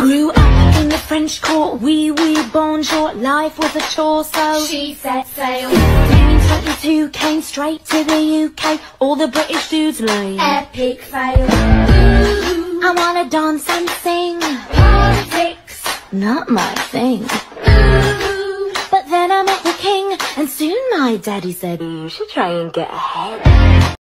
Grew up in the French court, oui, bonjour. Life was a chore, so she set sail. 22 came straight to the UK. All the British dudes lame. Epic fail. I wanna dance and sing. Politics, Not my thing. But then I met the king, and soon my daddy said, you should try and get ahead.